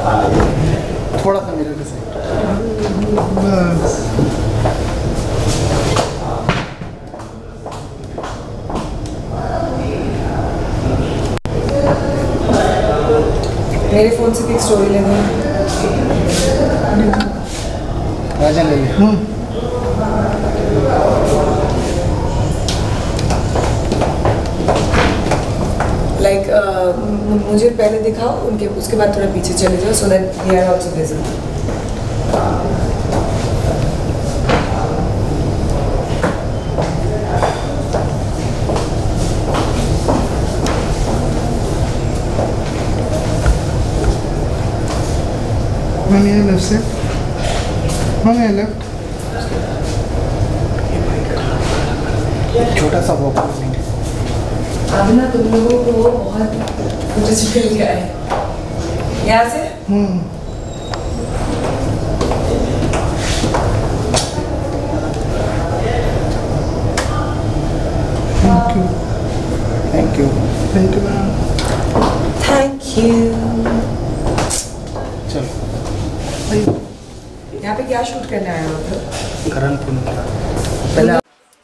थोड़ा सा मिरर के साइड बस। मेरे फ़ोन से भी एक स्टोरी ले दो। राजा ले ले। लाइक मुझे पहले दिखाओ, उनके उसके बाद थोड़ा पीछे चले जाओ, so that we are also visible. One here left side, one here left. छोटा सा वॉक करेंगे। अब ना तुम लोगों को वो बहुत डिजिटल गया है यहाँ से। Thank you thank you ma'am. Thank you. चलो यहाँ पे क्या शूट करने आए हो तो? करण पुन पहले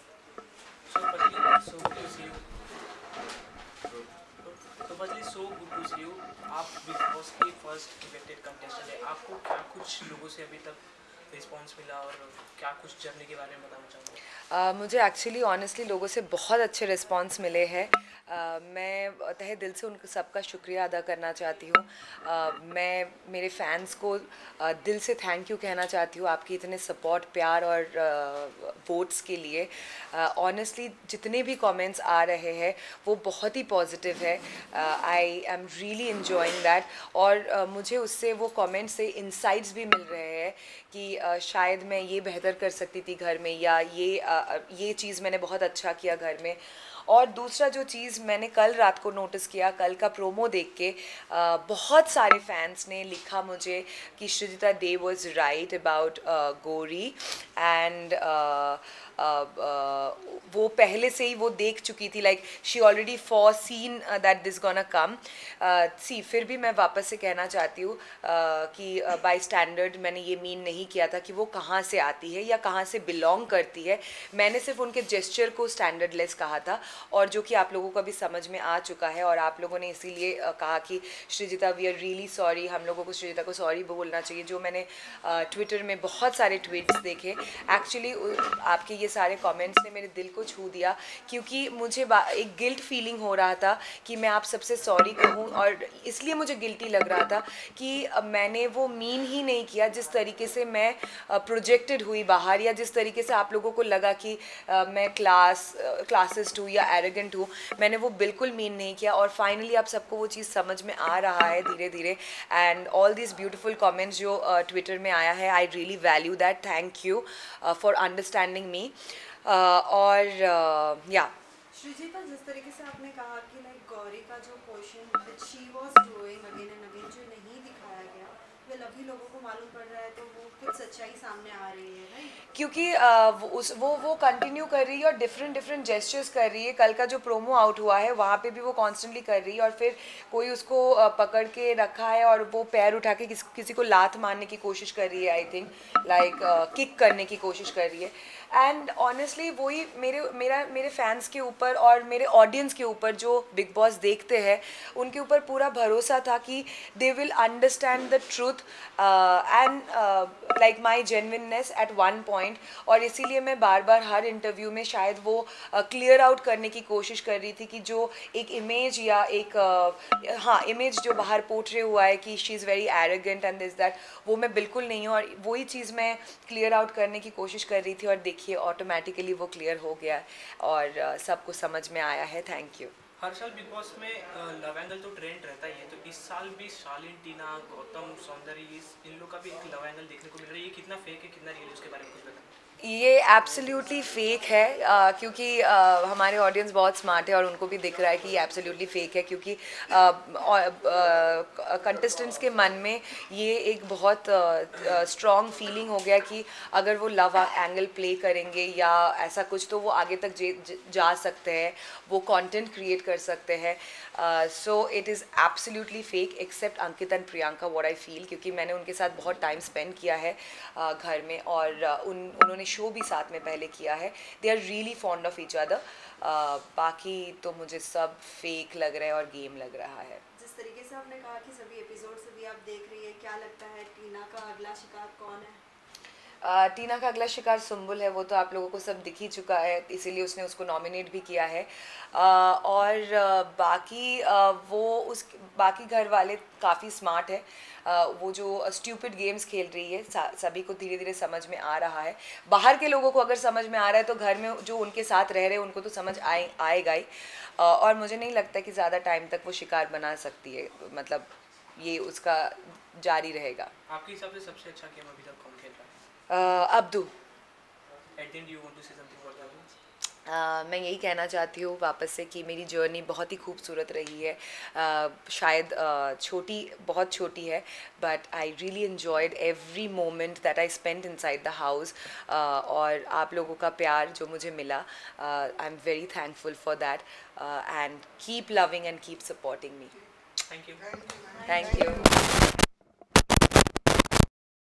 आपको क्या कुछ लोगों से अभी तक रिस्पांस मिला और क्या कुछ जर्नी के बारे में बताना चाहूँगा? मुझे एक्चुअली ऑनेस्टली लोगों से बहुत अच्छे रिस्पांस मिले हैं। मैं तहे दिल से उनका सबका शुक्रिया अदा करना चाहती हूँ। मैं मेरे फैंस को दिल से थैंक यू कहना चाहती हूँ आपकी इतने सपोर्ट, प्यार और वोट्स के लिए। ऑनेस्टली जितने भी कमेंट्स आ रहे हैं वो बहुत ही पॉजिटिव है। I am really enjoying that. और मुझे उससे वो कमेंट्स से इंसाइट्स भी मिल रहे हैं कि शायद मैं ये बेहतर कर सकती थी घर में, या ये चीज़ मैंने बहुत अच्छा किया घर में। और दूसरा जो चीज़ मैंने कल रात को नोटिस किया, कल का प्रोमो देख के बहुत सारे फैंस ने लिखा मुझे कि Shrijita they was right about Gauri, and वो पहले से ही वो देख चुकी थी, like she already for seen that this gonna come. See फिर भी मैं वापस से कहना चाहती हूँ कि बाय स्टैंडर्ड मैंने ये मीन नहीं किया था कि वो कहाँ से आती है या कहाँ से बिलोंग करती है। मैंने सिर्फ उनके जेस्चर को स्टैंडर्डलेस कहा था, और जो कि आप लोगों को भी समझ में आ चुका है। और आप लोगों ने इसीलिए कहा कि Shrijita we are really sorry, हम लोगों को श्रीजिता को सॉरी बोलना चाहिए। जो मैंने ट्विटर में बहुत सारे ट्वीट्स देखे, एक्चुअली आपके ये सारे कमेंट्स ने मेरे दिल को छू दिया, क्योंकि मुझे एक गिल्ट फीलिंग हो रहा था कि मैं आप सबसे सॉरी कहूँ, और इसलिए मुझे गिल्टी लग रहा था कि मैंने वो मीन ही नहीं किया जिस तरीके से मैं प्रोजेक्टेड हुई बाहर, या जिस तरीके से आप लोगों को लगा कि मैं क्लासिस्ट हूँ या एरोगेंट हूँ। मैंने वो बिल्कुल मीन नहीं किया, और फाइनली आप सबको वो चीज़ समझ में आ रहा है धीरे धीरे। And all this beautiful comments जो ट्विटर में आया है, I really value that. Thank you for understanding me. और या श्रीजिता, जिस तरीके से आपने कहा कि लाइक गौरी का जो question she was doing again and again जो नहीं दिखाया गया, वेल अभी लोगों को मालूम पड़ रहा है, तो वो कुछ सच्चाई सामने आ रही है, राइट? क्योंकि वो कंटिन्यू कर रही है और डिफरेंट जेस्चर्स कर रही है। कल का जो प्रोमो आउट हुआ है वहाँ पे भी वो कॉन्स्टेंटली कर रही है, और फिर कोई उसको पकड़ के रखा है और वो पैर उठा के किसी को लात मारने की कोशिश कर रही है, आई थिंक लाइक किक करने की कोशिश कर रही है। एंड ऑनेस्टली वही मेरे फैंस के ऊपर और मेरे ऑडियंस के ऊपर जो बिग बॉस देखते हैं उनके ऊपर पूरा भरोसा था कि they will understand the truth and like my genuineness at one point. और इसीलिए मैं बार बार हर इंटरव्यू में शायद वो क्लियर आउट करने की कोशिश कर रही थी कि जो एक इमेज या एक इमेज जो बाहर पोर्ट्रे हुआ है कि she is very arrogant and this that, वो मैं बिल्कुल नहीं हूँ। और वही चीज़ मैं क्लियर आउट करने की कोशिश कर रही थी, और देखिए ऑटोमेटिकली वो क्लियर हो गया और सबको समझ में आया है। Thank you. हर साल बिग बॉस में लव एंगल तो ट्रेंड रहता ही है, तो इस साल भी शालीन, टीना, गौतम, सौंदर्य, इन लोग का भी एक लव एंगल देखने को मिल रहा है। ये कितना फेक है, कितना रियल है, उसके बारे में कुछ बताएं। ये एब्सोल्युटली फेक है क्योंकि हमारे ऑडियंस बहुत स्मार्ट है और उनको भी दिख रहा है कि ये एब्सोल्युटली फेक है क्योंकि कंटेस्टेंट्स के मन में ये एक बहुत स्ट्रॉन्ग फीलिंग हो गया कि अगर वो लव एंगल प्ले करेंगे या ऐसा कुछ तो वो आगे तक जा सकते हैं, वो कंटेंट क्रिएट कर सकते हैं. So it is absolutely fake except Ankit and Priyanka what I feel, क्योंकि मैंने उनके साथ बहुत टाइम स्पेंड किया है घर में और उन्होंने शो भी साथ में पहले किया है. They are really fond of each other. बाकी तो मुझे सब फेक लग रहा है और गेम लग रहा है. जिस तरीके से आपने कहा कि सभी एपिसोड्स अभी आप देख रही है, क्या लगता है टीना का अगला शिकार कौन है? टीना का अगला शिकार सुम्बुल है. वो तो आप लोगों को सब दिख ही चुका है, इसीलिए उसने उसको नॉमिनेट भी किया है. और बाकी घर वाले काफ़ी स्मार्ट है. वो जो स्ट्यूपिड गेम्स खेल रही है सभी को धीरे धीरे समझ में आ रहा है. बाहर के लोगों को अगर समझ में आ रहा है तो घर में जो उनके साथ रह रहे हैं उनको तो समझ आएगा ही. और मुझे नहीं लगता कि ज़्यादा टाइम तक वो शिकार बना सकती है. मतलब ये उसका जारी रहेगा. आपके हिसाब से सबसे अच्छा गेम अभी तक कौन खेल रहा है? Abdu. At the end, you want to say something about that? मैं यही कहना चाहती हूँ वापस से कि मेरी जर्नी बहुत ही खूबसूरत रही है. शायद बहुत छोटी है but I really enjoyed every moment that I spend inside the house. और आप लोगों का प्यार जो मुझे मिला, I am very thankful for that and keep loving and keep supporting me. Thank you. Thank you.